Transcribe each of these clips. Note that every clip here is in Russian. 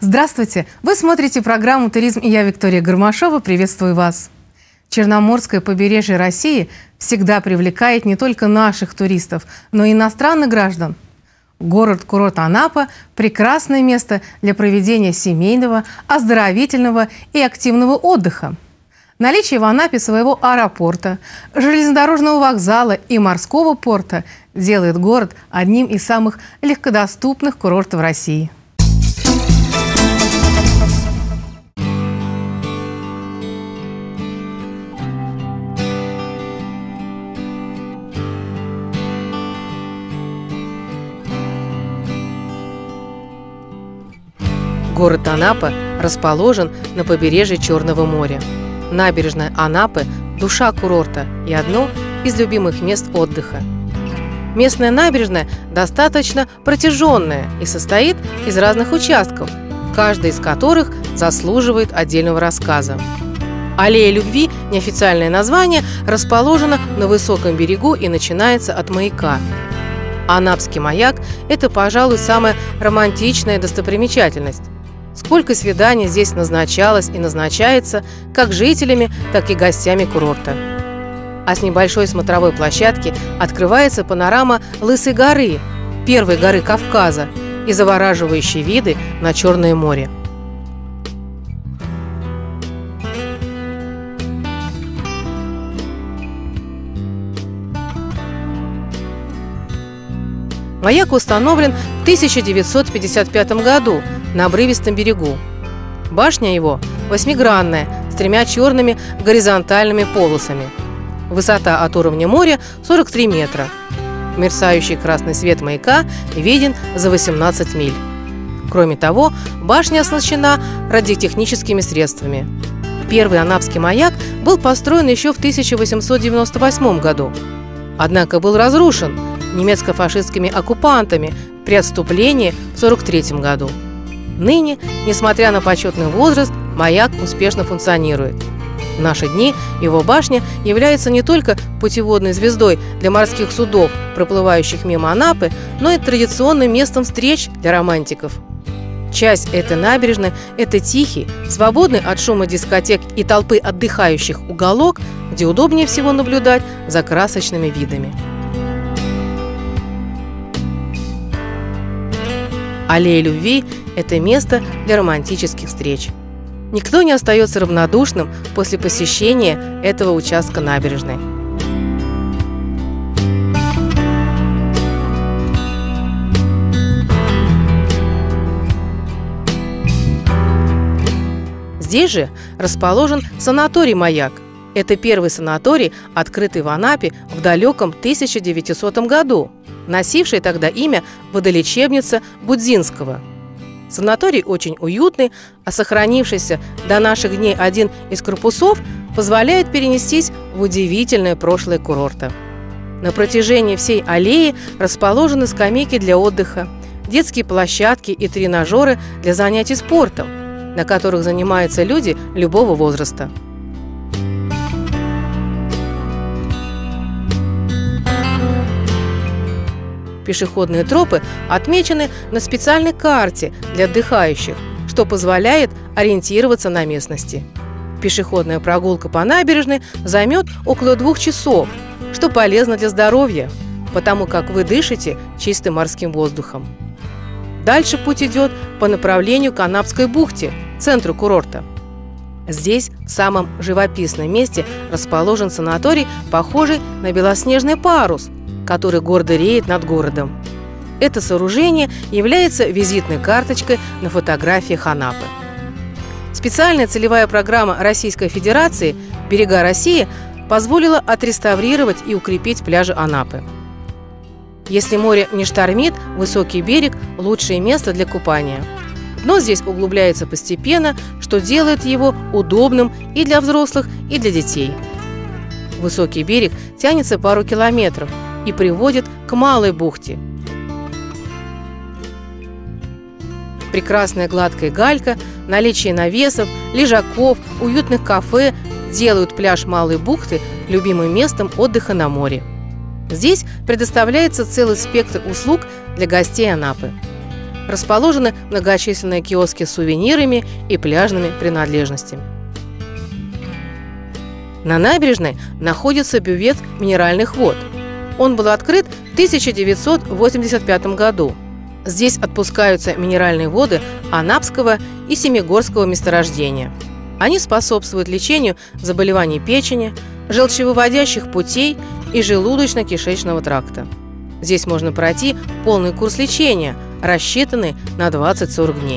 Здравствуйте! Вы смотрите программу «Туризм» и я, Виктория Гармашова, приветствую вас. Черноморское побережье России всегда привлекает не только наших туристов, но и иностранных граждан. Город-курорт Анапа – прекрасное место для проведения семейного, оздоровительного и активного отдыха. Наличие в Анапе своего аэропорта, железнодорожного вокзала и морского порта делает город одним из самых легкодоступных курортов России. Город Анапа расположен на побережье Черного моря. Набережная Анапы – душа курорта и одно из любимых мест отдыха. Местная набережная достаточно протяженная и состоит из разных участков, каждый из которых заслуживает отдельного рассказа. Аллея любви, неофициальное название, расположена на высоком берегу и начинается от маяка. Анапский маяк – это, пожалуй, самая романтичная достопримечательность. Сколько свиданий здесь назначалось и назначается как жителями, так и гостями курорта. А с небольшой смотровой площадки открывается панорама Лысой горы, первой горы Кавказа, и завораживающие виды на Черное море. Маяк установлен в 1955 году на обрывистом берегу. Башня его восьмигранная, с тремя черными горизонтальными полосами. Высота от уровня моря 43 метра. Мерцающий красный свет маяка виден за 18 миль. Кроме того, башня оснащена радиотехническими средствами. Первый анапский маяк был построен еще в 1898 году. Однако был разрушен немецко-фашистскими оккупантами при отступлении в 1943 году. Ныне, несмотря на почетный возраст, маяк успешно функционирует. В наши дни его башня является не только путеводной звездой для морских судов, проплывающих мимо Анапы, но и традиционным местом встреч для романтиков. Часть этой набережной – это тихий, свободный от шума дискотек и толпы отдыхающих уголок, где удобнее всего наблюдать за красочными видами. Аллея любви – это место для романтических встреч. Никто не остается равнодушным после посещения этого участка набережной. Здесь же расположен санаторий «Маяк». Это первый санаторий, открытый в Анапе в далеком 1900 году, носивший тогда имя водолечебница Будзинского. Санаторий очень уютный, а сохранившийся до наших дней один из корпусов позволяет перенестись в удивительное прошлое курорта. На протяжении всей аллеи расположены скамейки для отдыха, детские площадки и тренажеры для занятий спортом, на которых занимаются люди любого возраста. Пешеходные тропы отмечены на специальной карте для отдыхающих, что позволяет ориентироваться на местности. Пешеходная прогулка по набережной займет около 2 часов, что полезно для здоровья, потому как вы дышите чистым морским воздухом. Дальше путь идет по направлению к Анапской бухте, центру курорта. Здесь, в самом живописном месте, расположен санаторий, похожий на белоснежный парус, который гордо реет над городом. Это сооружение является визитной карточкой на фотографиях Анапы. Специальная целевая программа Российской Федерации «Берега России» позволила отреставрировать и укрепить пляжи Анапы. Если море не штормит, высокий берег – лучшее место для купания. Дно здесь углубляется постепенно, что делает его удобным и для взрослых, и для детей. Высокий берег тянется пару километров и приводит к Малой бухте. Прекрасная гладкая галька, наличие навесов, лежаков, уютных кафе делают пляж Малой бухты любимым местом отдыха на море. Здесь предоставляется целый спектр услуг для гостей Анапы. Расположены многочисленные киоски с сувенирами и пляжными принадлежностями. На набережной находится бювет минеральных вод. Он был открыт в 1985 году. Здесь отпускаются минеральные воды Анапского и Семигорского месторождения. Они способствуют лечению заболеваний печени, желчевыводящих путей и желудочно-кишечного тракта. Здесь можно пройти полный курс лечения, рассчитанный на 20-40 дней.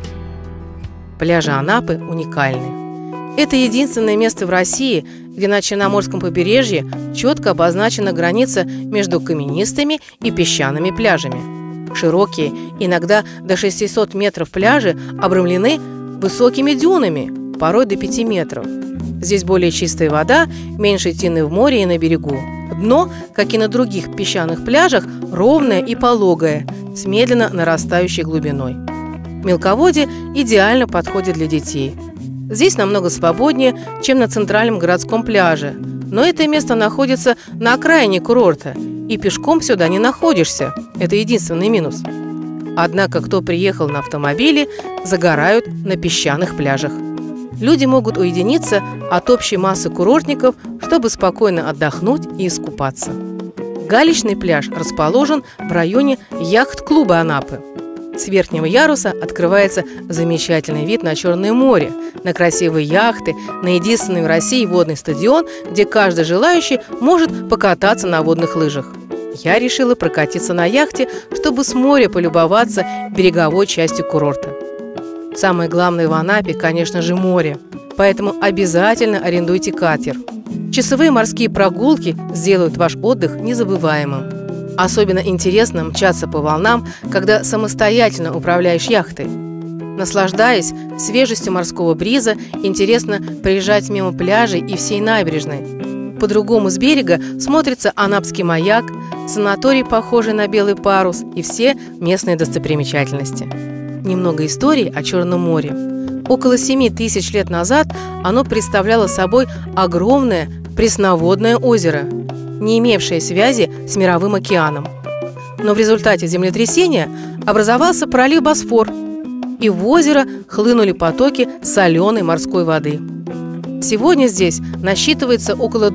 Пляжи Анапы уникальны. Это единственное место в России, где на Черноморском побережье четко обозначена граница между каменистыми и песчаными пляжами. Широкие, иногда до 600 метров пляжи обрамлены высокими дюнами, порой до 5 метров. Здесь более чистая вода, меньше тины в море и на берегу. Дно, как и на других песчаных пляжах, ровное и пологое, с медленно нарастающей глубиной. Мелководье идеально подходит для детей. Здесь намного свободнее, чем на центральном городском пляже, но это место находится на окраине курорта, и пешком сюда не находишься. Это единственный минус. Однако, кто приехал на автомобиле, загорают на песчаных пляжах. Люди могут уединиться от общей массы курортников, чтобы спокойно отдохнуть и искупаться. Галечный пляж расположен в районе яхт-клуба Анапы. С верхнего яруса открывается замечательный вид на Черное море, на красивые яхты, на единственный в России водный стадион, где каждый желающий может покататься на водных лыжах. Я решила прокатиться на яхте, чтобы с моря полюбоваться береговой частью курорта. Самое главное в Анапе, конечно же, море, поэтому обязательно арендуйте катер. Часовые морские прогулки сделают ваш отдых незабываемым. Особенно интересно мчаться по волнам, когда самостоятельно управляешь яхтой. Наслаждаясь свежестью морского бриза, интересно проезжать мимо пляжей и всей набережной. По-другому с берега смотрится Анапский маяк, санаторий, похожий на Белый парус, и все местные достопримечательности. Немного истории о Черном море. Около 7000 лет назад оно представляло собой огромное пресноводное озеро, не имевшее связи с мировым океаном. Но в результате землетрясения образовался пролив Босфор, и в озеро хлынули потоки соленой морской воды. Сегодня здесь насчитывается около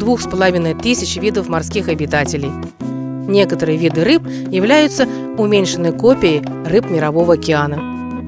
2500 видов морских обитателей. Некоторые виды рыб являются уменьшенной копией рыб Мирового океана.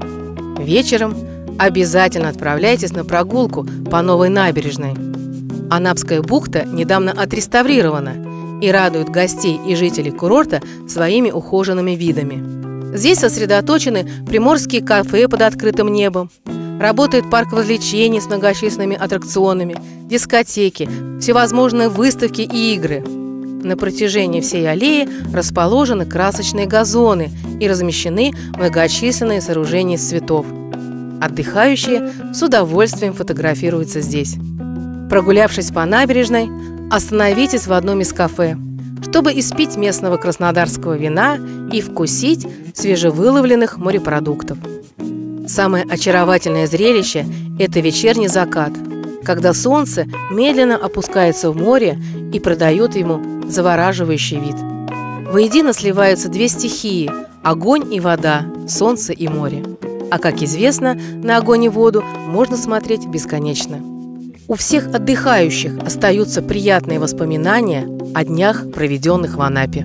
Вечером обязательно отправляйтесь на прогулку по новой набережной. Анапская бухта недавно отреставрирована и радует гостей и жителей курорта своими ухоженными видами. Здесь сосредоточены приморские кафе под открытым небом, работает парк развлечений с многочисленными аттракционами, дискотеки, всевозможные выставки и игры. На протяжении всей аллеи расположены красочные газоны и размещены многочисленные сооружения из цветов. Отдыхающие с удовольствием фотографируются здесь. Прогулявшись по набережной, остановитесь в одном из кафе, чтобы испить местного краснодарского вина и вкусить свежевыловленных морепродуктов. Самое очаровательное зрелище – это вечерний закат, когда солнце медленно опускается в море и придает ему завораживающий вид. Воедино сливаются две стихии – огонь и вода, солнце и море. А, как известно, на огонь и воду можно смотреть бесконечно. У всех отдыхающих остаются приятные воспоминания о днях, проведенных в Анапе.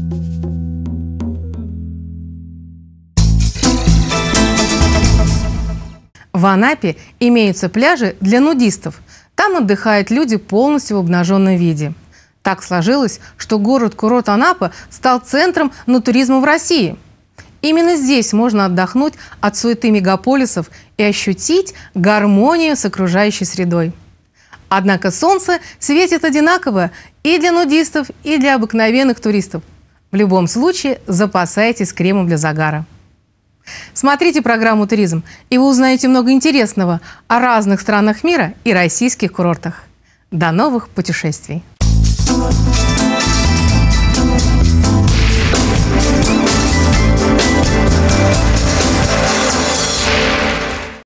В Анапе имеются пляжи для нудистов. Там отдыхают люди полностью в обнаженном виде. Так сложилось, что город-курорт Анапа стал центром натуризма в России. Именно здесь можно отдохнуть от суеты мегаполисов и ощутить гармонию с окружающей средой. Однако солнце светит одинаково и для нудистов, и для обыкновенных туристов. В любом случае запасайтесь кремом для загара. Смотрите программу «Туризм», и вы узнаете много интересного о разных странах мира и российских курортах. До новых путешествий!